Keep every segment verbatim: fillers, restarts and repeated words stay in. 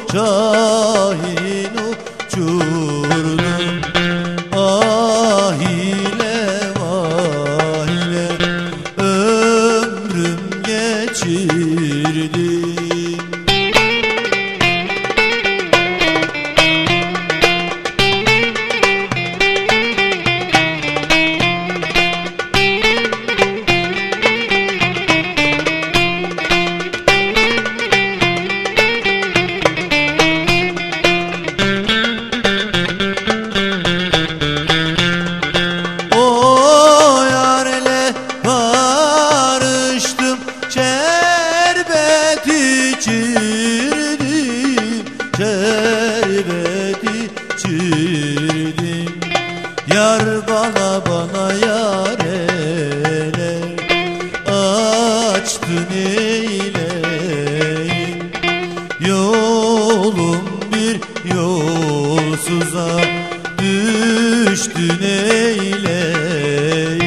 şahin uçurdum. Ah ile vah ile ömrüm geçirdim. Şerbet içirdim. Yar bana bana yar ele açtın eyleyim. Yolum bir yolsuza düştün eyleyim.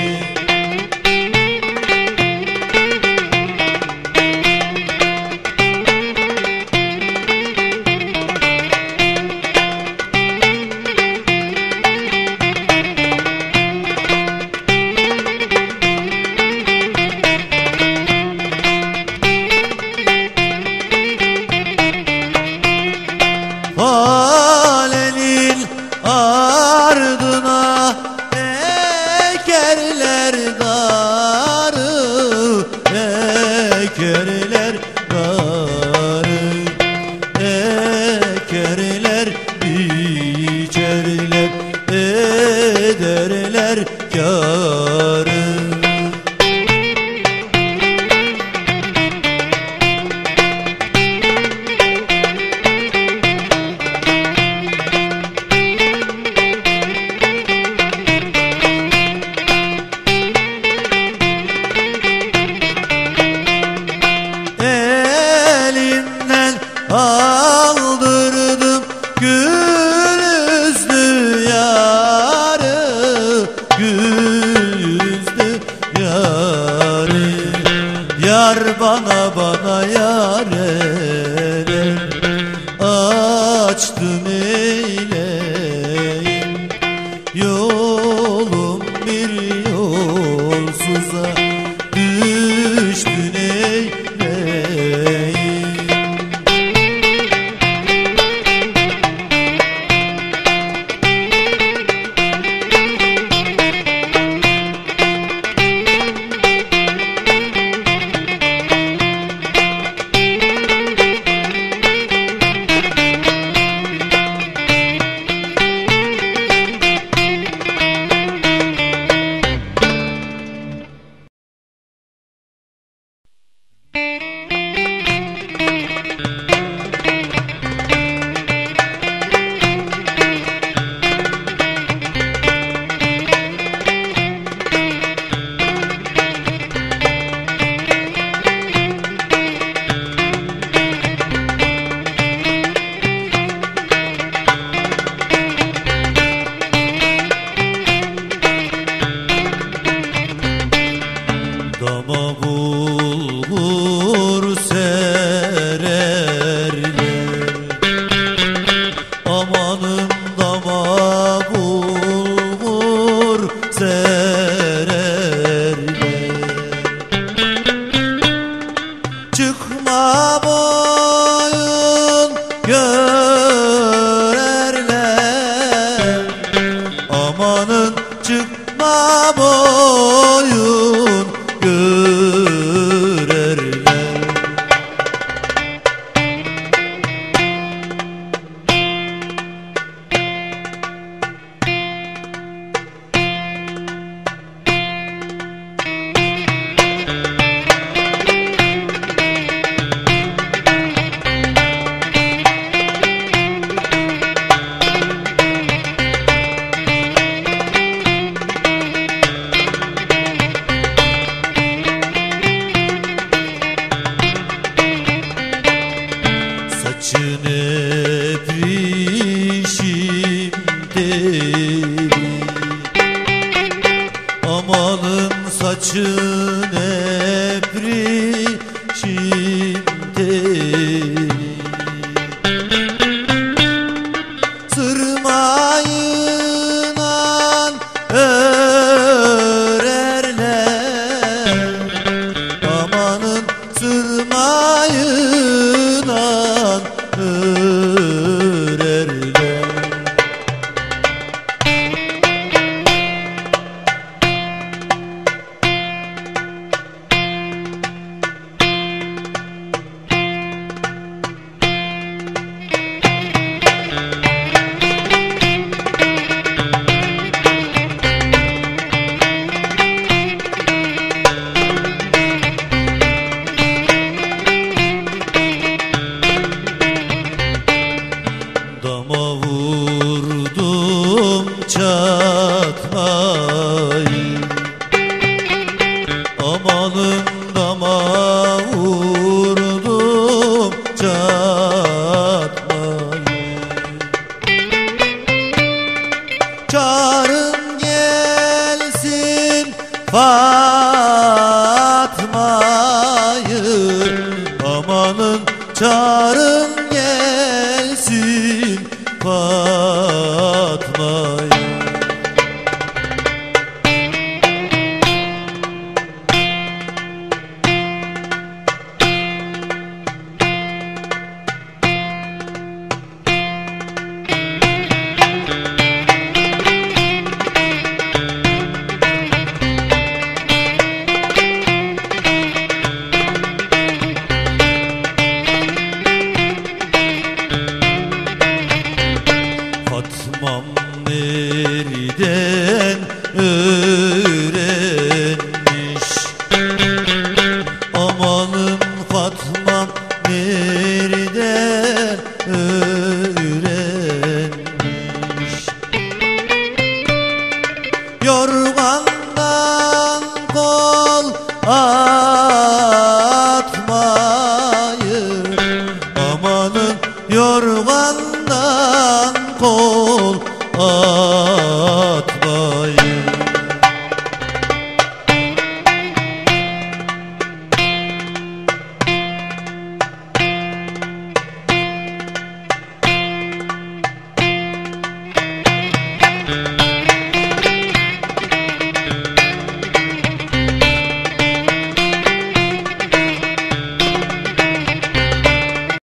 Halenin ardına ekerler darı, ekerler darı, ekerler biçerler, ederler kârı. Aldırdım gül yüzlü yarı, gül yüzlü yarı. Yar bana bana yar ele açtın eyleyim. Yolum bir yolsuza düştün eyleyim. Dama bulgur sererler, amanın dama bulgur sererler. Çıkma boyun görerler, amanın çıkma boyun görerler. Saçın ebrişim deri, amanın saçın ebrişim deri. yarın gelsin Fatma'ya. Fatmam nereden öğrenmiş? Amanım Fatmam nereden öğrenmiş? Yorgandan kol atmayı, amanın yorgandan kol atmayı.